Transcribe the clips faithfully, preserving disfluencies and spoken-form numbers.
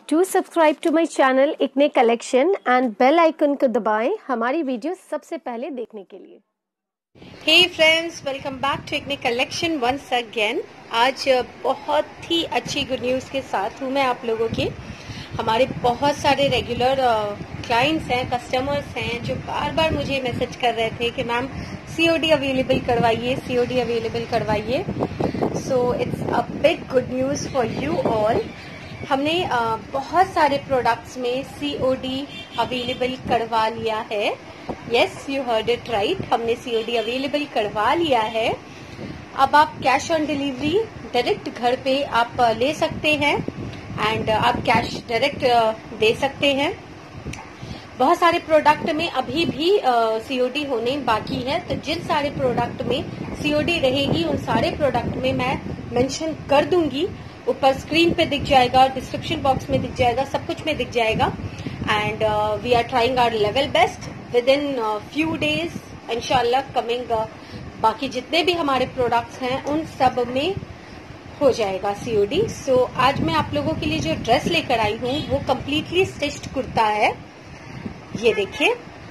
To subscribe to my channel Ikne collection and bell icon को दबाएं हमारी वीडियो सबसे पहले देखने के लिए। Hey friends, welcome back to Ikne collection once again. आज बहुत ही अच्छी गुड न्यूज़ के साथ हूँ मैं आप लोगों की। हमारे बहुत सारे रेगुलर क्लाइंट्स हैं, कस्टमर्स हैं जो बार बार मुझे मैसेज कर रहे थे कि मैम सीओडी अवेलेबल करवाइए, सीओडी अवेलेबल करवाइए। So it's a big good news for you all. हमने uh, बहुत सारे प्रोडक्ट्स में सीओडी अवेलेबल करवा लिया है। Yes, you heard it right, हमने सीओडी अवेलेबल करवा लिया है। अब आप कैश ऑन डिलीवरी डायरेक्ट घर पे आप ले सकते हैं एंड आप कैश डायरेक्ट दे सकते हैं। बहुत सारे प्रोडक्ट में अभी भी सीओडी होने बाकी है, तो जिन सारे प्रोडक्ट में सीओडी रहेगी उन सारे प्रोडक्ट में मैं मेंशन कर दूंगी। ऊपर स्क्रीन पे दिख जाएगा, डिस्क्रिप्शन बॉक्स में दिख जाएगा, सब कुछ में दिख जाएगा। And we are trying our level best within few days इंशाल्लाह कमिंग। बाकी जितने भी हमारे प्रोडक्ट्स हैं उन सब में हो जाएगा सीओडी। सो so, आज मैं आप लोगों के लिए जो ड्रेस लेकर आई हूँ वो कम्प्लीटली स्टिच्ड कुर्ता है। ये देखिए,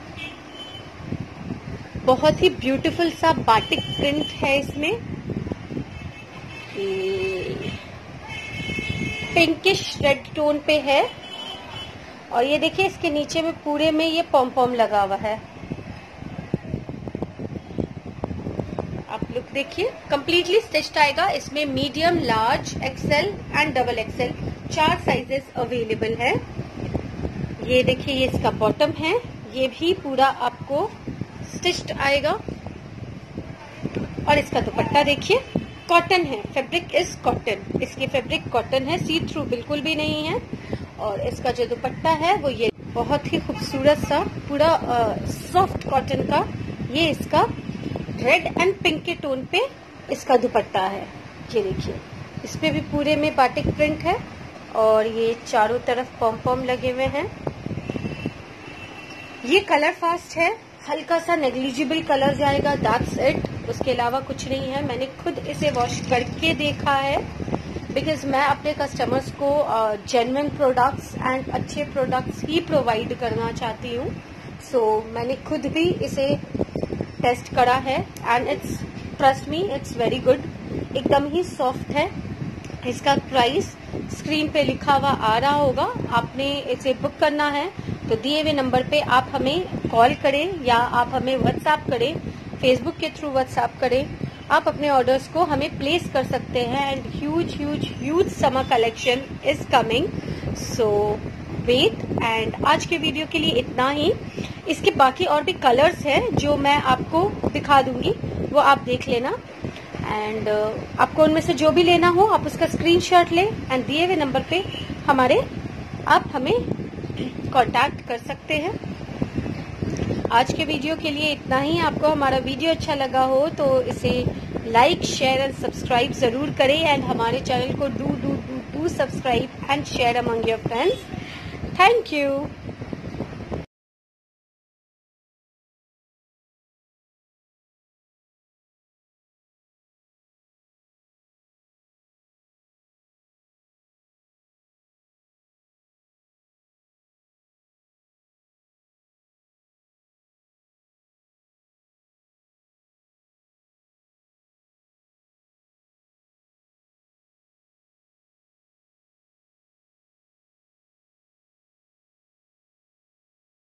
बहुत ही ब्यूटीफुल सा बाटिक प्रिंट है इसमें। पिंकिश रेड टोन पे है और ये देखिए इसके नीचे में पूरे में ये पॉम पॉम लगा हुआ है। आप लुक देखिए, कंप्लीटली स्टिच्ड आएगा। इसमें medium, large, XL and double XL चार साइजेस अवेलेबल है। ये देखिए, ये इसका बॉटम है, ये भी पूरा आपको स्टिच्ड आएगा। और इसका दुपट्टा देखिए, कॉटन है, फैब्रिक इज कॉटन। इसकी फैब्रिक कॉटन है, सी थ्रू बिल्कुल भी नहीं है। और इसका जो दुपट्टा है वो ये बहुत ही खूबसूरत सा पूरा सॉफ्ट कॉटन का, ये इसका रेड एंड पिंक के टोन पे इसका दुपट्टा है। ये देखिए, इस पे भी पूरे में बाटिक प्रिंट है और ये चारों तरफ पॉम पॉम लगे हुए हैं। ये कलर फास्ट है, हल्का सा नेग्लिजिबल कलर जाएगा, दैट्स इट। उसके अलावा कुछ नहीं है। मैंने खुद इसे वॉश करके देखा है बिकॉज मैं अपने कस्टमर्स को जेन्युइन प्रोडक्ट्स एंड अच्छे प्रोडक्ट्स ही प्रोवाइड करना चाहती हूँ। सो so, मैंने खुद भी इसे टेस्ट करा है and it's, trust me, it's very good. एकदम ही सॉफ्ट है। इसका प्राइस स्क्रीन पे लिखा हुआ आ रहा होगा। आपने इसे बुक करना है तो दिए हुए नंबर पे आप हमें कॉल करें या आप हमें व्हाट्सएप करें, फेसबुक के थ्रू व्हाट्सएप करें। आप अपने ऑर्डर्स को हमें प्लेस कर सकते हैं and huge huge huge summer collection is coming. So wait. And आज के वीडियो के लिए इतना ही। इसके बाकी और भी कलर्स हैं जो मैं आपको दिखा दूंगी, वो आप देख लेना। एंड uh, आपको उनमें से जो भी लेना हो आप उसका स्क्रीनशॉट लें एंड दिए हुए नंबर पे हमारे आप हमें कांटेक्ट कर सकते हैं। आज के वीडियो के लिए इतना ही। आपको हमारा वीडियो अच्छा लगा हो तो इसे लाइक, शेयर एंड सब्सक्राइब जरूर करें एंड हमारे चैनल को do do do do subscribe and share among your friends. Thank you.